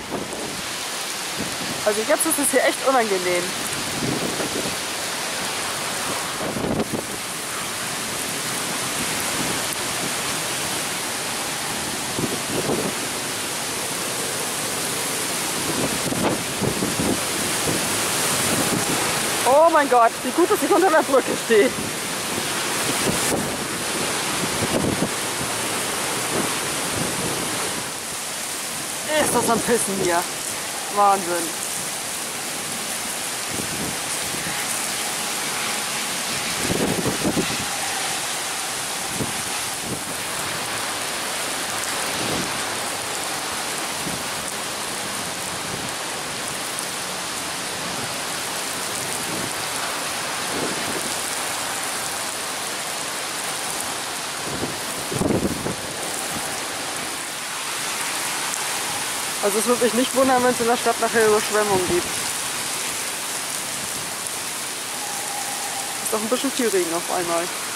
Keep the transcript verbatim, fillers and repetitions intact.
Also jetzt ist es hier echt unangenehm. Oh mein Gott, wie gut, dass ich unter der Brücke stehe. Ist das am Pissen hier. Wahnsinn. Also es würde mich nicht wundern, wenn es in der Stadt nachher Überschwemmungen gibt. Ist doch ein bisschen viel Regen auf einmal.